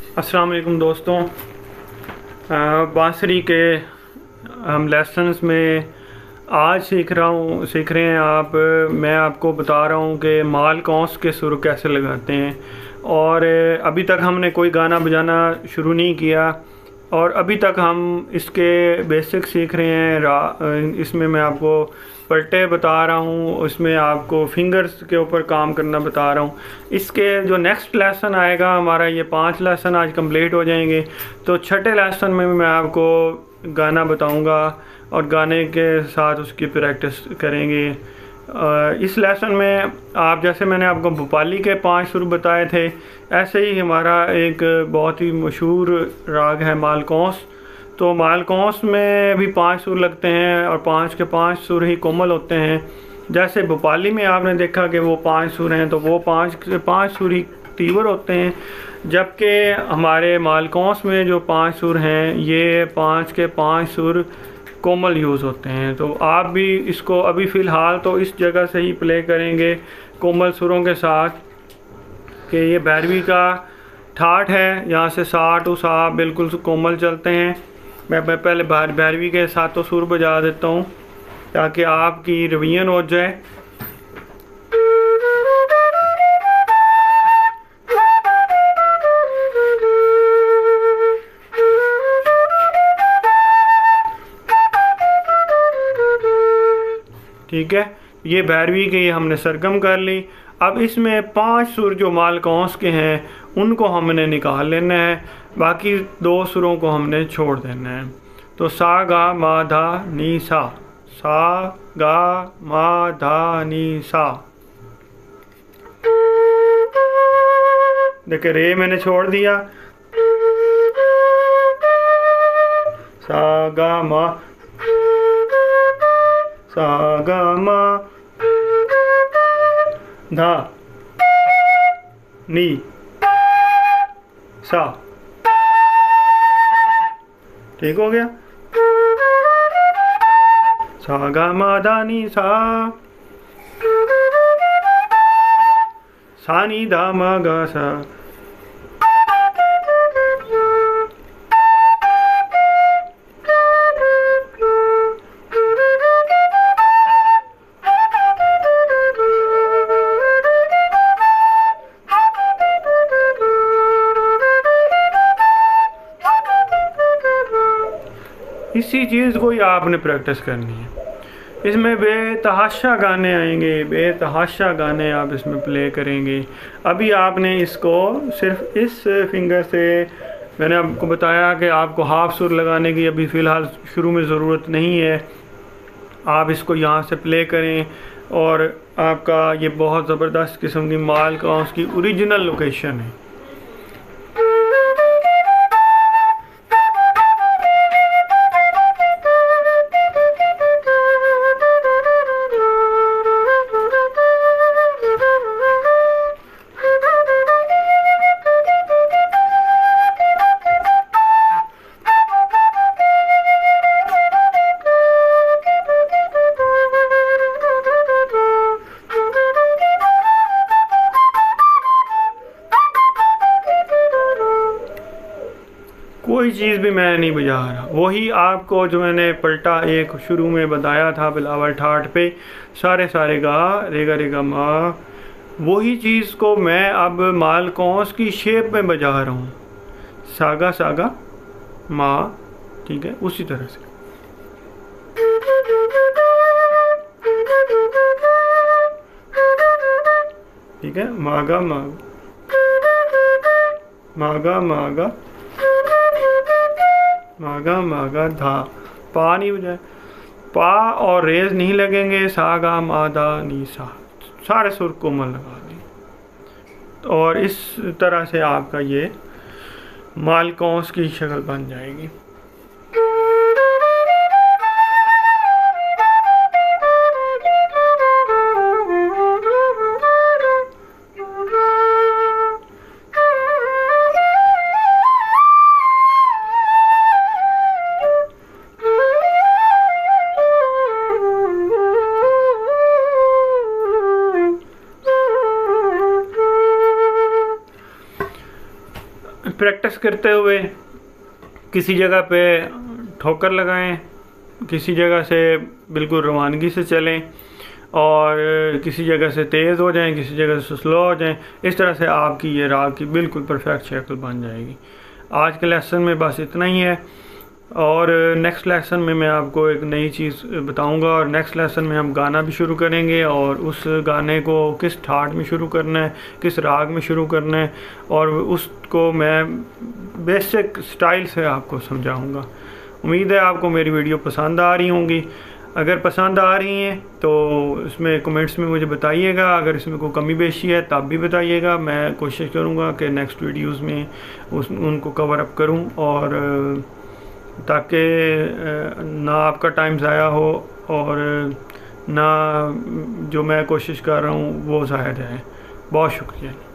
अस्सलाम वालेकुम दोस्तों। बांसुरी के हम लेसन्स में आज सीख रहे हैं आप। मैं आपको बता रहा हूँ कि माल कौंस के सुर कैसे लगाते हैं। और अभी तक हमने कोई गाना बजाना शुरू नहीं किया और अभी तक हम इसके बेसिक सीख रहे हैं। इसमें मैं आपको पलटे बता रहा हूँ, उसमें आपको फिंगर्स के ऊपर काम करना बता रहा हूँ। इसके जो नेक्स्ट लेसन आएगा हमारा, ये 5 लेसन आज कंप्लीट हो जाएंगे। तो छठे लेसन में मैं आपको गाना बताऊँगा और गाने के साथ उसकी प्रैक्टिस करेंगे। इस लेसन में आप, जैसे मैंने आपको भोपाली के 5 सुर बताए थे, ऐसे ही हमारा एक बहुत ही मशहूर राग है मालकौंस। तो मालकौंस में भी 5 सुर लगते हैं और 5 के 5 सुर ही कोमल होते हैं। जैसे भोपाली में आपने देखा कि वो 5 सुर हैं, तो वो 5 के 5 सुर ही तीव्र होते हैं, जबकि हमारे मालकौंस में जो 5 सुर हैं ये 5 के 5 सुर कोमल यूज़ होते हैं। तो आप भी इसको अभी फ़िलहाल तो इस जगह से ही प्ले करेंगे कोमल सुरों के साथ कि ये भैरवी का ठाठ है, यहाँ से सा टू सा बिल्कुल कोमल चलते हैं। मैं पहले भैरवी के सातों सुर बजा देता हूँ ताकि आपकी रिवीजन हो जाए। ठीक है, ये भैरवी के हमने सरगम कर ली। अब इसमें 5 सुर जो मालकौंस के हैं उनको हमने निकाल लेना है, बाकी 2 सुरों को हमने छोड़ देना है। तो सा गा मा धा नी सा, सा गा मा धा नी सा। देखिए रे मैंने छोड़ दिया, सा गा मा, सा गा मा धा नी सा। ठीक हो गया, सा गा मा धा नी सा, सा नी धा मा गा सा। इसी चीज़ को ही आपने प्रैक्टिस करनी है। इसमें बेतहाशा गाने आएंगे, बेतहाशा गाने आप इसमें प्ले करेंगे। अभी आपने इसको सिर्फ इस फिंगर से, मैंने आपको बताया कि आपको हाफ सुर लगाने की अभी फ़िलहाल शुरू में ज़रूरत नहीं है। आप इसको यहाँ से प्ले करें और आपका ये बहुत ज़बरदस्त किस्म की मालकौंस की ओरिजिनल लोकेशन है। कोई चीज़ भी मैं नहीं बजा रहा, वही आपको जो मैंने पलटा एक शुरू में बताया था बिलावल ठाठ पे, सारे गा रेगा रेगा मा, वही चीज़ को मैं अब मालकौंस की शेप में बजा रहा हूँ। सागा सागा मा, ठीक है, उसी तरह से। ठीक है, मागा मागा मागा मागा मागा मागा धा, पा नहीं बजाए, पा और रेज नहीं लगेंगे, सा गा मा धा नी सा, सारे सुर कोमल लगा दें। और इस तरह से आपका ये मालकौंस की शक्ल बन जाएगी। प्रैक्टिस करते हुए किसी जगह पे ठोकर लगाएं, किसी जगह से बिल्कुल रवानगी से चलें और किसी जगह से तेज़ हो जाएं, किसी जगह से स्लो हो जाएं। इस तरह से आपकी ये राग की बिल्कुल परफेक्ट शक्ल बन जाएगी। आज के लेसन में बस इतना ही है और नेक्स्ट लेसन में मैं आपको एक नई चीज़ बताऊंगा और नेक्स्ट लेसन में हम गाना भी शुरू करेंगे और उस गाने को किस ठाट में शुरू करना है, किस राग में शुरू करना है और उसको मैं बेसिक स्टाइल से आपको समझाऊंगा। उम्मीद है आपको मेरी वीडियो पसंद आ रही होंगी। अगर पसंद आ रही हैं तो इसमें कमेंट्स में मुझे बताइएगा। अगर इसमें कोई कमी बेशी है तब भी बताइएगा। मैं कोशिश करूँगा कि नेक्स्ट वीडियोस में उनको कवर अप करूँ और ताकि ना आपका टाइम ज़ाया हो और ना जो मैं कोशिश कर रहा हूँ वो ज़ाया जाए। बहुत शुक्रिया।